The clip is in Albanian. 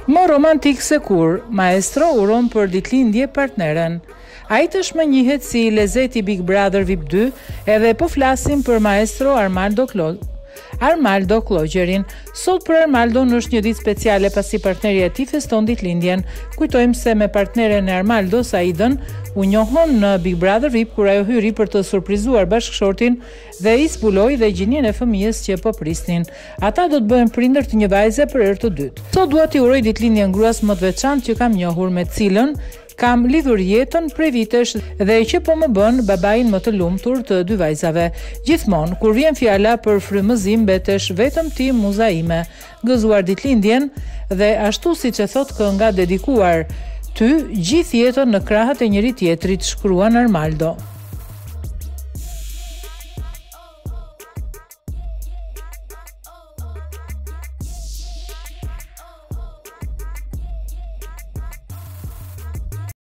Më romantik se kur, maestro uron për ditëlindje partneren. Ai tashmë njihet si lezeti Big Brother VIP 2, edhe po flasim për maestro Armaldo Klogjerin. Sot për Armaldon është një ditë speciale pasi partneri e tij feston ditëlindjen. Kujtojmë se me partneren e Armaldos Aidën u njohon në Big Brother VIP kur ajo hyri për të surprizuar bashkëshortin dhe i zbuloi dhe gjinien e fëmijës që po prisnin. Ata do të bëhen prindër të një vajze për herë të dytë. Sot dua t'i uroj ditëlindjen gruas më të veçantë që kam njohur, me cilën kam lidhur jetën prej vitesh dhe që po më bën babain më të lumtur të dy vajzave. Gjithmonë kur vjen fjala për frymëzim mbetesh vetëm ti muza ime. Gëzuar ditëlindjen dhe ashtu siç e thot kënga dedikuar ty gjithë jetën në krahët e njëri tjetrit, shkruan Armaldo.